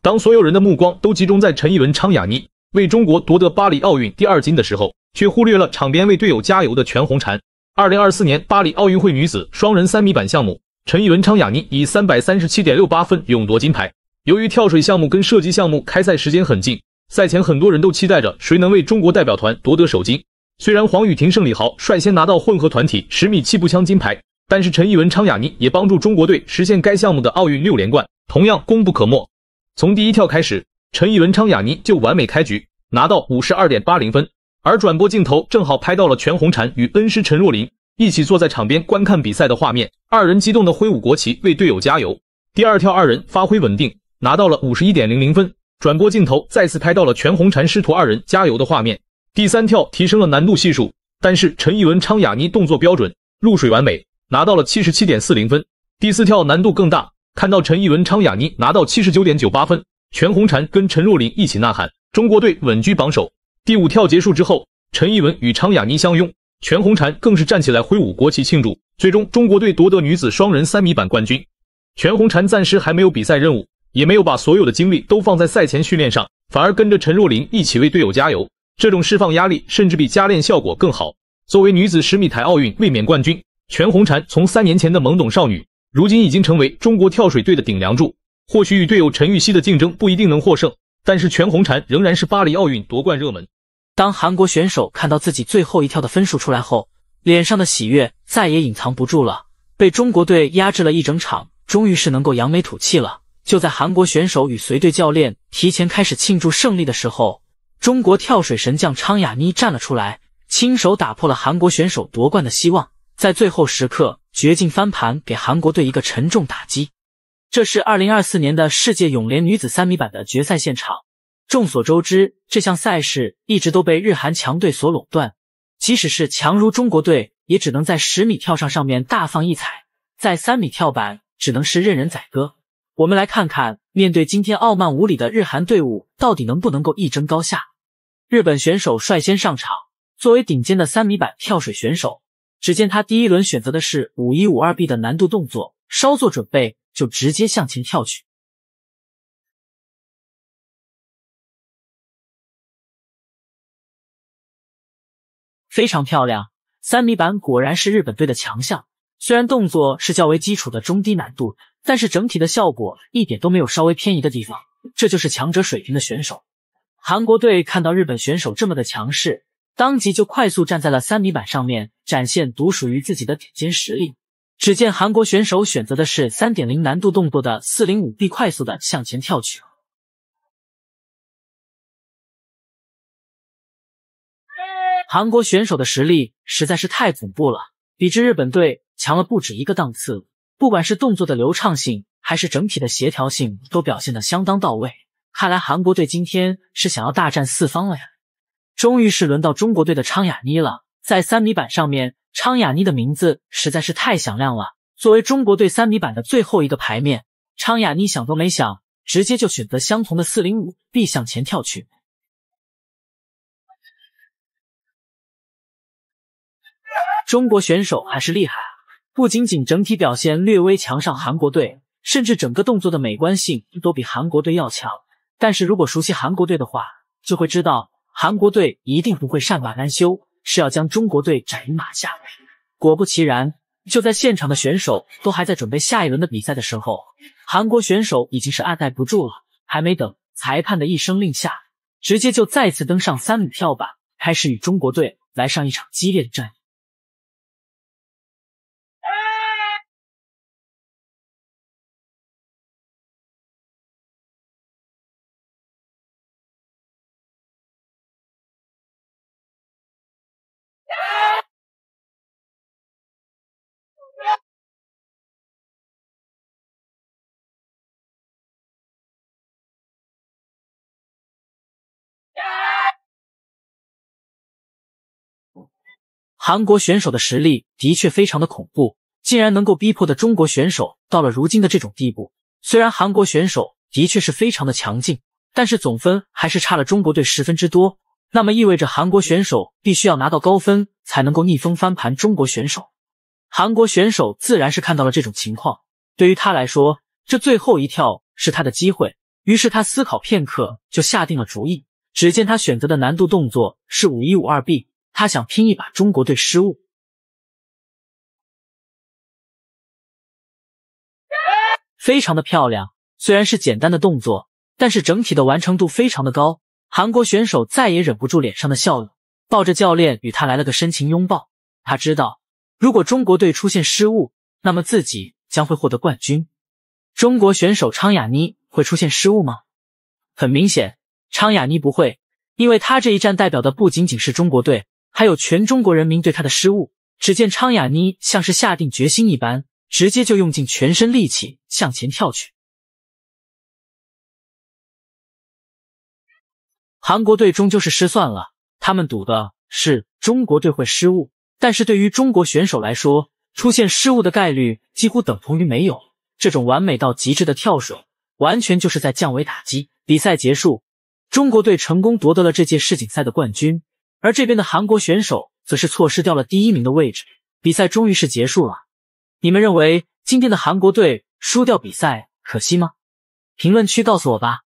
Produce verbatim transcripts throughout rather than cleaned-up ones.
当所有人的目光都集中在陈艺文、昌雅妮为中国夺得巴黎奥运第二金的时候，却忽略了场边为队友加油的全红婵。二零二四年巴黎奥运会女子双人三米板项目，陈艺文、昌雅妮以 三百三十七点六八 分勇夺金牌。由于跳水项目跟射击项目开赛时间很近，赛前很多人都期待着谁能为中国代表团夺得首金。虽然黄雨婷、盛礼豪率先拿到混合团体十米气步枪金牌，但是陈艺文、昌雅妮也帮助中国队实现该项目的奥运六连冠，同样功不可没。从第一跳开始，陈艺文、昌雅妮就完美开局，拿到 五十二点八零 分，而转播镜头正好拍到了全红婵与恩师陈若琳一起坐在场边观看比赛的画面，二人激动地挥舞国旗为队友加油。第二跳二人发挥稳定，拿到了 五十一点零零 分，转播镜头再次拍到了全红婵师徒二人加油的画面。第三跳提升了难度系数，但是陈艺文、昌雅妮动作标准，入水完美，拿到了 七十七点四零 分。第四跳难度更大，看到陈艺文、昌雅妮拿到 七十九点九八 分，全红婵跟陈若琳一起呐喊，中国队稳居榜首。第五跳结束之后，陈艺文与昌雅妮相拥，全红婵更是站起来挥舞国旗庆祝，最终中国队夺得女子双人三米板冠军。全红婵暂时还没有比赛任务，也没有把所有的精力都放在赛前训练上，反而跟着陈若琳一起为队友加油，这种释放压力甚至比加练效果更好。作为女子十米台奥运卫冕冠军，全红婵从三年前的懵懂少女，如今已经成为中国跳水队的顶梁柱。或许与队友陈芋汐的竞争不一定能获胜，但是全红婵仍然是巴黎奥运夺冠热门。 当韩国选手看到自己最后一跳的分数出来后，脸上的喜悦再也隐藏不住了。被中国队压制了一整场，终于是能够扬眉吐气了。就在韩国选手与随队教练提前开始庆祝胜利的时候，中国跳水神将昌雅妮站了出来，亲手打破了韩国选手夺冠的希望，在最后时刻绝境翻盘，给韩国队一个沉重打击。这是二零二四年的世界泳联女子三米板的决赛现场。众所周知，这项赛事一直都被日韩强队所垄断，即使是强如中国队，也只能在十米跳上上面大放异彩，在三米跳板只能是任人宰割。我们来看看，面对今天傲慢无礼的日韩队伍，到底能不能够一争高下。日本选手率先上场，作为顶尖的三米板跳水选手，只见他第一轮选择的是 五一五二 B 的难度动作，稍作准备就直接向前跳去。非常漂亮，三米板果然是日本队的强项。虽然动作是较为基础的中低难度，但是整体的效果一点都没有稍微偏移的地方，这就是强者水平的选手。韩国队看到日本选手这么的强势，当即就快速站在了三米板上面，展现独属于自己的顶尖实力。只见韩国选手选择的是 三点零 难度动作的 四零五 B 快速的向前跳去。韩国选手的实力实在是太恐怖了，比之日本队强了不止一个档次，不管是动作的流畅性还是整体的协调性都表现得相当到位。看来韩国队今天是想要大战四方了呀。终于是轮到中国队的昌雅妮了，在三米板上面，昌雅妮的名字实在是太响亮了。作为中国队三米板的最后一个牌面，昌雅妮想都没想，直接就选择相同的 四零五 B 向前跳去。中国选手还是厉害啊，不仅仅整体表现略微强上韩国队，甚至整个动作的美观性都比韩国队要强。但是如果熟悉韩国队的话，就会知道韩国队一定不会善罢甘休，是要将中国队斩于马下。果不其然，就在现场的选手都还在准备下一轮的比赛的时候，韩国选手已经是按耐不住了，还没等裁判的一声令下，直接就再次登上三米跳板，开始与中国队来上一场激烈的战役。韩国选手的实力的确非常的恐怖，竟然能够逼迫的中国选手到了如今的这种地步。虽然韩国选手的确是非常的强劲，但是总分还是差了中国队十分之多，那么意味着韩国选手必须要拿到高分才能够逆风翻盘中国选手。韩国选手自然是看到了这种情况，对于他来说，这最后一跳是他的机会， 于是他思考片刻，就下定了主意。只见他选择的难度动作是五一五二 B， 他想拼一把中国队失误。非常的漂亮，虽然是简单的动作，但是整体的完成度非常的高。韩国选手再也忍不住脸上的笑容，抱着教练与他来了个深情拥抱。他知道，如果中国队出现失误，那么自己将会获得冠军。中国选手昌雅妮会出现失误吗？很明显，昌雅妮不会，因为他这一战代表的不仅仅是中国队，还有全中国人民对他的失误。只见昌雅妮像是下定决心一般，直接就用尽全身力气向前跳去。韩国队终究是失算了，他们赌的是中国队会失误，但是对于中国选手来说，出现失误的概率几乎等同于没有。这种完美到极致的跳水，完全就是在降维打击。比赛结束，中国队成功夺得了这届世锦赛的冠军，而这边的韩国选手则是错失掉了第一名的位置。比赛终于是结束了，你们认为今天的韩国队输掉比赛可惜吗？评论区告诉我吧。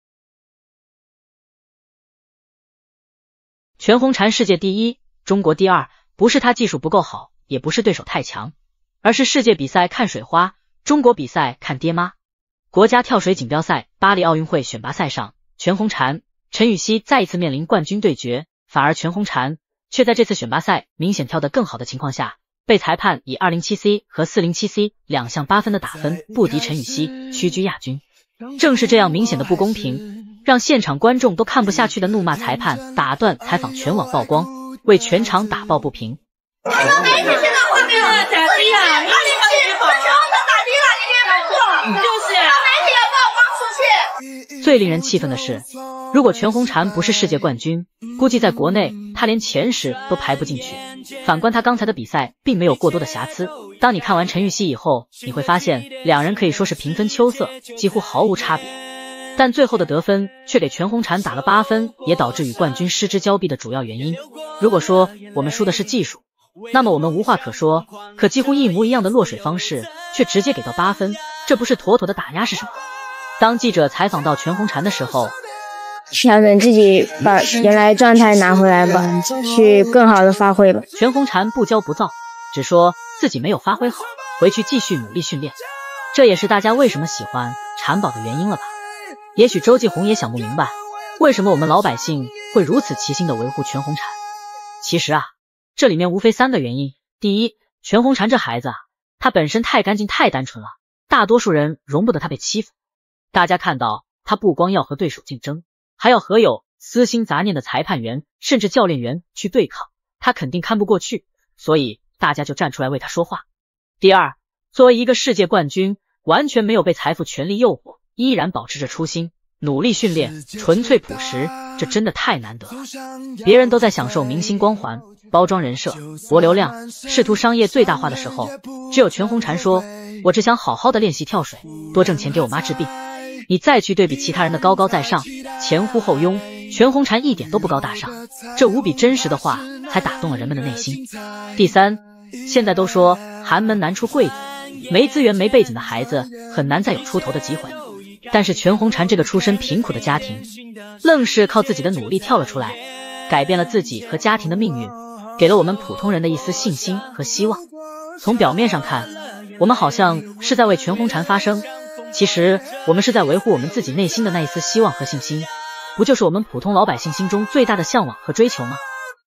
全红婵世界第一，中国第二，不是他技术不够好，也不是对手太强，而是世界比赛看水花，中国比赛看爹妈。国家跳水锦标赛巴黎奥运会选拔赛上，全红婵、陈芋汐再一次面临冠军对决，反而全红婵却在这次选拔赛明显跳得更好的情况下，被裁判以 二零七 C 和 四零七 C 两项八分的打分不敌陈芋汐，屈居亚军。正是这样明显的不公平，让现场观众都看不下去的怒骂裁判打断采访全网曝光，为全场打抱不平。 我们媒体现在画面了，打低了，哪里打低了？这时候他打低了，你这没错，就是把媒体的曝光出去。 最令人气愤的是，如果全红婵不是世界冠军，估计在国内她连前十都排不进去。反观她刚才的比赛并没有过多的瑕疵，当你看完陈芋汐以后，你会发现两人可以说是平分秋色，几乎毫无差别。但最后的得分却给全红婵打了八分，也导致与冠军失之交臂的主要原因。如果说我们输的是技术，那么我们无话可说，可几乎一模一样的落水方式却直接给到八分，这不是妥妥的打压是什么？当记者采访到全红婵的时候， 调整自己，把原来状态拿回来吧，去更好的发挥吧。 全红婵不骄不躁，只说自己没有发挥好，回去继续努力训练。这也是大家为什么喜欢婵宝的原因了吧？也许周继红也想不明白，为什么我们老百姓会如此齐心的维护全红婵。其实啊，这里面无非三个原因。第一，全红婵这孩子啊，她本身太干净太单纯了，大多数人容不得她被欺负。大家看到她不光要和对手竞争，还要和有私心杂念的裁判员甚至教练员去对抗，她肯定看不过去，所以大家就站出来为她说话。第二，作为一个世界冠军，完全没有被财富权力诱惑，依然保持着初心，努力训练，纯粹朴实，这真的太难得了。别人都在享受明星光环，包装人设，博流量，试图商业最大化的时候，只有全红婵说，我只想好好的练习跳水，多挣钱给我妈治病。你再去对比其他人的高高在上，前呼后拥，全红婵一点都不高大上，这无比真实的话才打动了人们的内心。第三，现在都说寒门难出贵子，没资源没背景的孩子很难再有出头的机会，但是全红婵这个出身贫苦的家庭，愣是靠自己的努力跳了出来，改变了自己和家庭的命运，给了我们普通人的一丝信心和希望。从表面上看，我们好像是在为全红婵发声，其实我们是在维护我们自己内心的那一丝希望和信心，不就是我们普通老百姓心中最大的向往和追求吗？